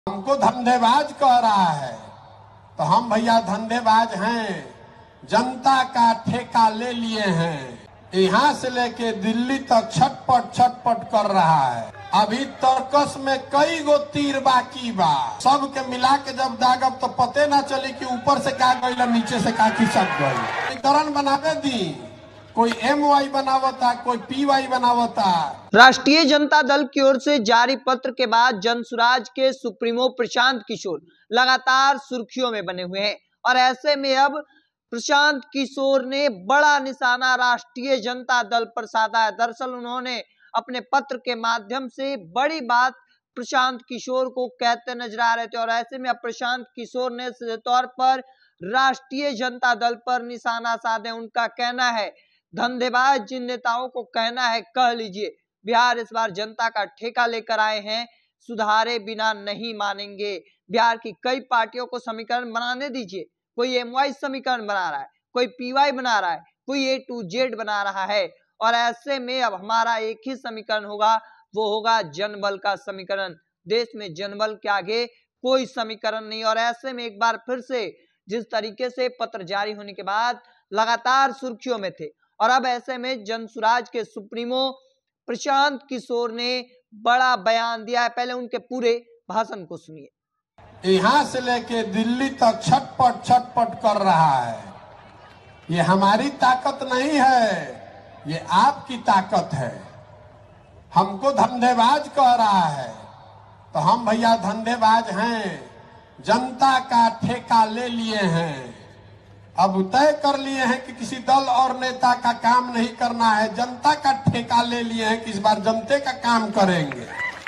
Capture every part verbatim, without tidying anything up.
हमको धंधेबाज कह रहा है तो हम भैया धंधेबाज हैं, जनता का ठेका ले लिए हैं। यहाँ से लेके दिल्ली तक छटपट छटपट कर रहा है। अभी तर्कस में कई गो तीर बाकी बा, सब के मिला के जब दागब तो पते ना चली कि ऊपर से का गई नीचे से का खिसक गई। समीकरण बनावे दी, कोई एम वाई बनावता, कोई पी वाई बनावता। राष्ट्रीय जनता दल की ओर से जारी पत्र के बाद जनसुराज के सुप्रीमो प्रशांत किशोर लगातार सुर्खियों में बने हुए हैं और ऐसे में अब प्रशांत किशोर ने बड़ा निशाना राष्ट्रीय जनता दल पर साधा है। दरअसल उन्होंने अपने पत्र के माध्यम से बड़ी बात प्रशांत किशोर को कहते नजर आ रहे थे और ऐसे में अब प्रशांत किशोर ने सीधे तौर पर राष्ट्रीय जनता दल पर निशाना साधे। उनका कहना है, धंधेबाज जिन नेताओं को कहना है कह लीजिए, बिहार इस बार जनता का ठेका लेकर आए हैं, सुधारे बिना नहीं मानेंगे। बिहार की कई पार्टियों को समीकरण बनाने दीजिए, कोई एम वाई समीकरण बना रहा है, कोई पी वाई बना रहा है, कोई ए टू जेड बना रहा है और ऐसे में अब हमारा एक ही समीकरण होगा, वो होगा जनबल का समीकरण। देश में जनबल के आगे कोई समीकरण नहीं। और ऐसे में एक बार फिर से जिस तरीके से पत्र जारी होने के बाद लगातार सुर्खियों में थे और अब ऐसे में जनसुराज के सुप्रीमो प्रशांत किशोर ने बड़ा बयान दिया है। पहले उनके पूरे भाषण को सुनिए। यहाँ से लेके दिल्ली तक छटपट छटपट कर रहा है। ये हमारी ताकत नहीं है, ये आपकी ताकत है। हमको धंधेबाज कह रहा है तो हम भैया धंधेबाज हैं, जनता का ठेका ले लिए हैं। अब तय कर लिए हैं कि किसी दल और नेता का काम नहीं करना है, जनता का ठेका ले लिए हैं कि इस बार जनता का काम करेंगे।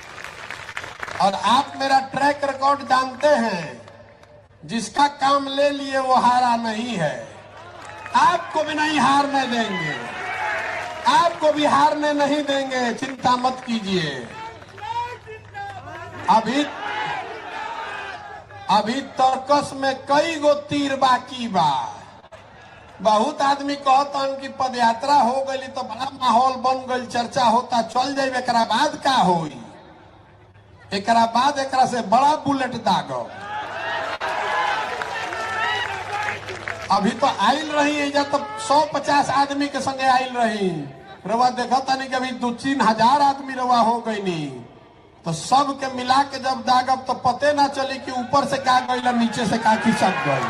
और आप मेरा ट्रैक रिकॉर्ड जानते हैं, जिसका काम ले लिए वो हारा नहीं है। आपको भी नहीं हारने देंगे, आपको भी हारने नहीं देंगे, चिंता मत कीजिए। अभी अभी तर्कस में कई गो तीर बाकी बा। बहुत आदमी कहता कि पद यात्रा हो गई तो बड़ा माहौल बन गई, चर्चा होता, चल जाए, एकरा बाद का होई, एकरा बाद एकरा से बड़ा बुलेट दागो। अभी तो आयल रही है जब तो सौ पचास आदमी के संगे आयल रही, रवा देखा था नहीं कि अभी दो तीन हजार आदमी रवा हो गई नहीं, तो सब के मिला के जब दागब तो पते ना चली कि ऊपर से का गई नीचे से का खिसक गई।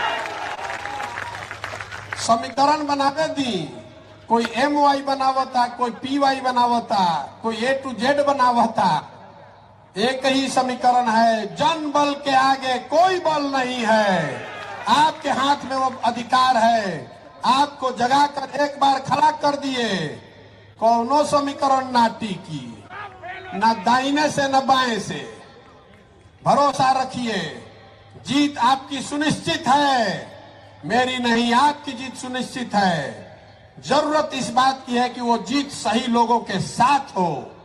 समीकरण बनावे दी, कोई एम वाई बनावता, कोई पी वाई बनावता, कोई ए टू जेड बनावता। एक ही समीकरण है, जन बल के आगे कोई बल नहीं है। आपके हाथ में वो अधिकार है, आपको जगा कर एक बार खड़ा कर दिए, कौनो समीकरण ना टिकी, न दाहिने से न बाएं से। भरोसा रखिए, जीत आपकी सुनिश्चित है, मेरी नहीं, आपकी जीत सुनिश्चित है। जरूरत इस बात की है कि वो जीत सही लोगों के साथ हो।